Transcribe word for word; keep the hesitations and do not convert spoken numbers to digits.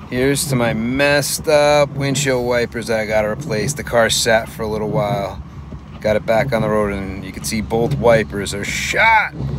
Here's to my messed up windshield wipers that I gotta replace. The car sat for a little while. Got it back on the road and you can see both wipers are shot.